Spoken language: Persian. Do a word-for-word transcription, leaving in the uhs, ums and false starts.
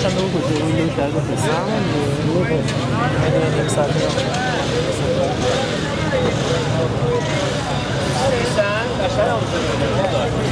داشتم بگو کجا بود لوک کرده پس همون دیگه نیم ساعته Sen kaçar mısın?